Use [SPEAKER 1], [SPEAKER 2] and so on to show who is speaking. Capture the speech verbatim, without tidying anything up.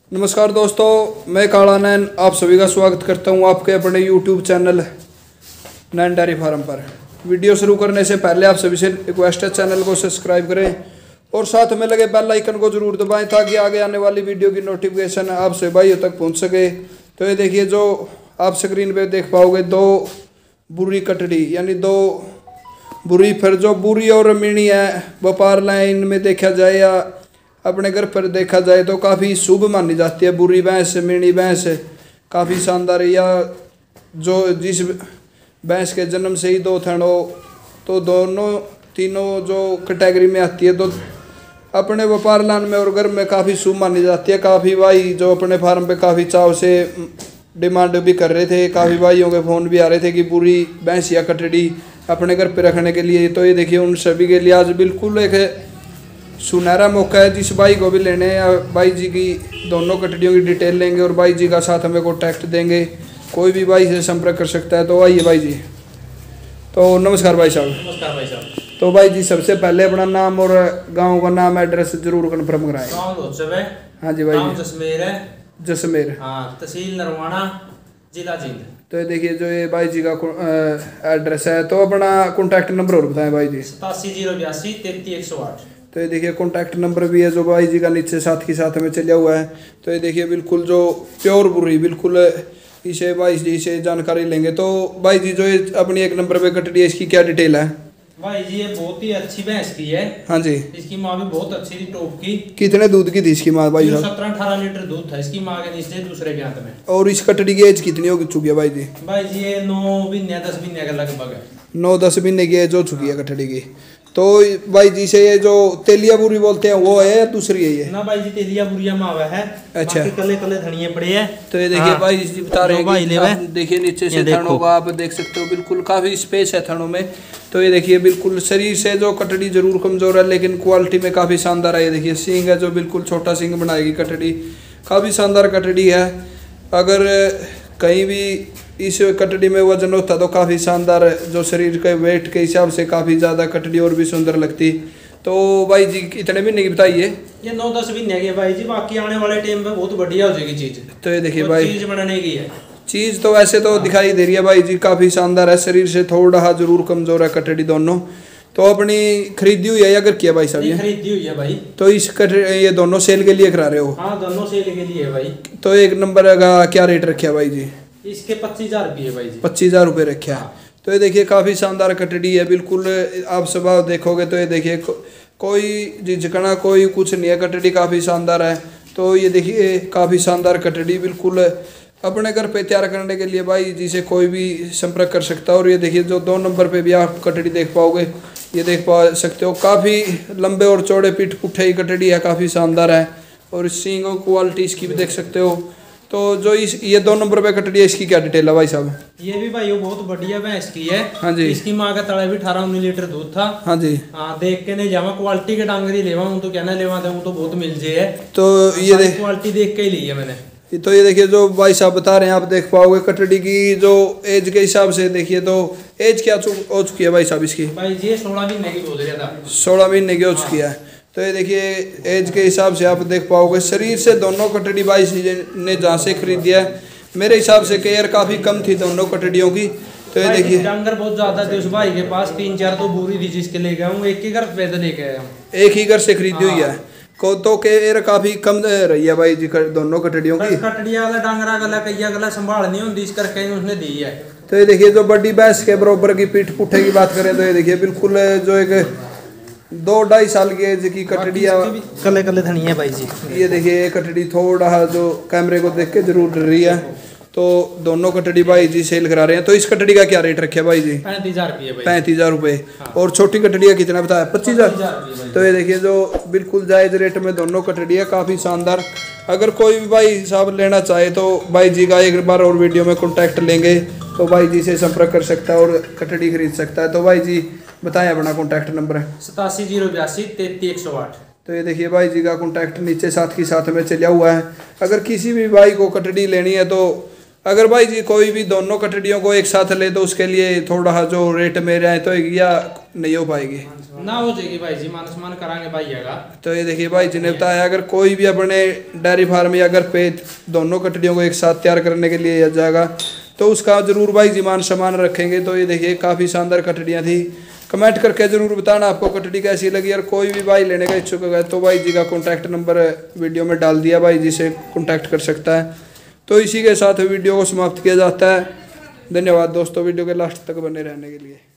[SPEAKER 1] नमस्कार दोस्तों, मैं काला नैन आप सभी का स्वागत करता हूं आपके अपने YouTube channel Nain dairy farm पर। वीडियो शुरू करने से पहले आप सभी से रिक्वेस्ट है, चैनल को सब्सक्राइब करें और साथ में लगे बेल आइकन को जरूर दबाएं ताकि आगे आने वाली वीडियो की नोटिफिकेशन आप सभी भाइयों तक पहुंच सके। तो ये देखिए, जो आप स्क्रीन पे देख पाओगे, दो बुरी कटड़ी यानी दो बुरी, फिर जो बुरी और मीणी है व्यापार लाइन में देखा जाए या अपने घर पर देखा जाए तो काफ़ी शुभ मानी जाती है। बुरी भैंस, मीणी भैंस काफ़ी शानदार, या जो जिस भैंस के जन्म से ही दो थन हो तो दोनों तीनों जो कैटेगरी में आती है तो अपने व्यापार लाइन में और घर में काफ़ी शुभ मानी जाती है। काफ़ी भाई जो अपने फार्म पे काफ़ी चाव से डिमांड भी कर रहे थे, काफ़ी भाइयों के फ़ोन भी आ रहे थे कि बुरी भैंस या कटड़ी अपने घर पे रखने के लिए। तो ये देखिए, उन सभी के लिए आज बिल्कुल एक सुनहरा मौका है। जिस भाई को भी लेने हैं या भाई जी की दोनों कटड़ियों की डिटेल लेंगे और भाई जी का साथ हमें कॉन्टैक्ट देंगे, कोई भी भाई से संपर्क कर सकता है। तो आइए भाई जी। तो नमस्कार भाई साहब।
[SPEAKER 2] नमस्कार भाई साहब।
[SPEAKER 1] तो भाई जी, सबसे पहले अपना नाम और गांव का नाम, एड्रेस जरूर कन्फर्म कराएं।
[SPEAKER 2] गांव लोचब है।
[SPEAKER 1] हाँ जी भाई।
[SPEAKER 2] नाम जसमेर है।
[SPEAKER 1] जसमेर।
[SPEAKER 2] हाँ, तहसील नरवाना, जिला जींद।
[SPEAKER 1] तो ये देखिए, जो ये भाई जी का एड्रेस है, तो अपना कॉन्टैक्ट नंबर और बताएं भाई जी।
[SPEAKER 2] सतासी जीरो बयासी तैतीस एक सौ आठ।
[SPEAKER 1] तो ये देखिए, कॉन्टैक्ट नंबर भी है जो भाई जी का नीचे साथ के साथ में चला हुआ है। तो ये देखिए, बिल्कुल जो प्योर बुरी, बिल्कुल इसे भाई जी से जानकारी लेंगे। तो भाई जी, जो ये अपनी एक नंबर पे कटड़ी है, इसकी क्या डिटेल है?
[SPEAKER 2] भाई जी, ये बहुत ही अच्छी भैंस की है।
[SPEAKER 1] हाँ जी।
[SPEAKER 2] इसकी माँ भी बहुत अच्छी थी, टॉप की।
[SPEAKER 1] कितने दूध की थी इसकी माँ भाई साहब?
[SPEAKER 2] सत्रह अठारह लीटर दूध था इसकी माँ के नीचे दूसरे ब्यात में।
[SPEAKER 1] और इस कटड़ी की एज कितनी हो चुकी है भाई जी?
[SPEAKER 2] भाई जी, ये नौ महीने दस महीने का लगभग है।
[SPEAKER 1] नौ दस महीने की एज हो चुकी है कटड़ी की। तो भाई जी से ये जो तेलिया बुरी बोलते हैं वो है या दूसरी है ये?
[SPEAKER 2] ना भाई जी, तेलिया बुरिया मावा है।
[SPEAKER 1] अच्छा।
[SPEAKER 2] कले कले धनिए पड़े हैं।
[SPEAKER 1] तो ये देखिए, हाँ। भाई जी बता रहे हैं, देखिए नीचे से थनों का आप देख सकते हो, बिल्कुल काफ़ी स्पेस है थनों में। तो ये देखिए, बिल्कुल शरीर से जो कटड़ी जरूर कमज़ोर है लेकिन क्वालिटी में काफ़ी शानदार है। ये देखिए, सींग है जो बिल्कुल छोटा सींग बनाएगी कटड़ी, काफ़ी शानदार कटड़ी है। अगर कहीं भी इस कटड़ी में वजन होता तो काफ़ी शानदार, जो शरीर के वेट के हिसाब से काफ़ी ज़्यादा कटड़ी और भी सुंदर लगती। तो भाई जी, कितने महीने की बताइए?
[SPEAKER 2] ये नौ दस महीने की भाई जी, बाकी आने वाले टाइम में बहुत बढ़िया हो जाएगी चीज़।
[SPEAKER 1] तो ये देखिए भाई,
[SPEAKER 2] चीज़ बनाने की है।
[SPEAKER 1] चीज़ तो वैसे तो दिखाई दे रही है भाई जी, काफ़ी शानदार है। शरीर से थोड़ा जरूर कमज़ोर है कटड़ी दोनों। तो अपनी खरीदी हुई है या अगर किया भाई साहब? ये
[SPEAKER 2] खरीदी हुई है भाई।
[SPEAKER 1] तो इस कटड़ी ये दोनों सेल के लिए करा रहे हो?
[SPEAKER 2] हाँ, दोनों सेल के लिए है भाई।
[SPEAKER 1] तो एक नंबर का क्या रेट रखे भाई जी?
[SPEAKER 2] इसके पच्चीस हजार रुपये भाई जी।
[SPEAKER 1] पच्चीस हजार रुपये रखे है। तो ये देखिए, काफ़ी शानदार कटड़ी है। बिल्कुल आप स्वभाव देखोगे तो ये देखिए, को, कोई झिझकना कोई कुछ नहीं है, कटड़ी काफ़ी शानदार है। तो ये देखिए, काफ़ी शानदार कटड़ी, बिल्कुल अपने घर पे तैयार करने के लिए भाई जी से कोई भी संपर्क कर सकता है। और ये देखिए, जो दो नंबर पे भी आप कटड़ी देख पाओगे, ये देख पा सकते हो, काफ़ी लंबे और चौड़े पीठ पुट्ठे ही कटड़ी है, काफ़ी शानदार है। और सींगों क्वालिटी इसकी भी देख सकते हो। तो जो इस ये दो नंबर पे कटड़ी है, इसकी क्या डिटेल है भाई साहब?
[SPEAKER 2] ये भी भाई वो बहुत बढ़िया भैंस की है।
[SPEAKER 1] हाँ जी।
[SPEAKER 2] इसकी माँ का तड़ा भी अठारह उन्नीस लीटर दूध था।
[SPEAKER 1] हाँ जी।
[SPEAKER 2] हाँ, देख के नहीं जावा, क्वालिटी के डांगरी लेवा हूँ तो कहना लेवा थे, तो बहुत मिल जाए।
[SPEAKER 1] तो ये देख,
[SPEAKER 2] क्वालिटी देख के ही ली है मैंने।
[SPEAKER 1] तो ये देखिए, जो भाई साहब बता रहे हैं, आप देख पाओगे कटड़ी की जो एज के हिसाब से देखिए, तो एज क्या हो चुकी है भाई साहब इसकी?
[SPEAKER 2] भाई जी, सोलह महीने की बोल रहा था।
[SPEAKER 1] सोलह महीने की हो चुकी है। तो ये देखिए, एज के हिसाब से आप देख पाओगे। शरीर से दोनों कटड़ी भाई ने जहाँ से खरीदी है, मेरे हिसाब से केयर काफ़ी कम थी दोनों कटड़ियों की। तो ये देखिए,
[SPEAKER 2] डंगर बहुत ज़्यादा थे उस भाई के पास, तीन चार तो बुरी थी जिसके लेके आऊँ, एक ही घर पैदल लेके आया हूँ,
[SPEAKER 1] एक ही घर से खरीदी हुई है। को तो केयर काफ़ी कम रही है भाई जी दोनों कटड़ियों की।
[SPEAKER 2] कटड़िया वाला डांगरा गला कैया गला संभाल नहीं होती, इस करके उसने दी है।
[SPEAKER 1] तो ये देखिए, जो बड़ी भैंस के बराबर की पीठ पुट्ठे की बात करें तो ये देखिए, बिल्कुल जो एक दो ढाई साल की एज की कटड़ी है,
[SPEAKER 2] कले कले धनी है भाई जी।
[SPEAKER 1] ये देखिए, ये कटड़ी थोड़ा जो कैमरे को देख के जरूर डर रही है। तो दोनों कटड़ी भाई जी सेल करा रहे हैं। तो इस कटड़ी का क्या रेट रखे भाई जी?
[SPEAKER 2] पैंतीस हजार रुपये।
[SPEAKER 1] पैंतीस हजार रुपये। और छोटी कटड़ी का कितना बताया? पच्चीस हजार। तो ये देखिए, जो बिल्कुल जायज रेट में दोनों कटड़ी है, काफ़ी शानदार। अगर कोई भी भाई साहब लेना चाहे तो भाई जी का एक बार और वीडियो में कॉन्टैक्ट लेंगे तो भाई जी से संपर्क कर सकता है और कटड़ी खरीद सकता है। तो भाई जी बताएं अपना कॉन्टैक्ट नंबर है।
[SPEAKER 2] सतासी जीरो बयासी तैतीस एक सौ आठ।
[SPEAKER 1] तो ये देखिए, भाई जी का कॉन्टैक्ट नीचे साथ के साथ में चला हुआ है। अगर किसी भी भाई को कटड़ी लेनी है, तो अगर भाई जी कोई भी दोनों कटड़ियों को एक साथ ले तो उसके लिए थोड़ा जो रेट में आए तो या नहीं हो पाएगी?
[SPEAKER 2] ना हो जाएगी भाई जी, मान सम्मान करांगे भाई जगह।
[SPEAKER 1] तो ये देखिए भाई जी ने बताया, अगर कोई भी अपने डेयरी फार्म या घर पे दोनों कटड़ियों को एक साथ तैयार करने के लिए जाएगा तो उसका जरूर भाई जी मान सम्मान रखेंगे। तो ये देखिए काफ़ी शानदार कटड़ियाँ थी। कमेंट करके जरूर बताना आपको कटड़ी कैसी लगी, और कोई भी भाई लेने का इच्छुक है तो भाई जी का कॉन्टैक्ट नंबर वीडियो में डाल दिया, भाई जी से कॉन्टैक्ट कर सकता है। तो इसी के साथ वीडियो को समाप्त किया जाता है। धन्यवाद दोस्तों वीडियो के लास्ट तक बने रहने के लिए।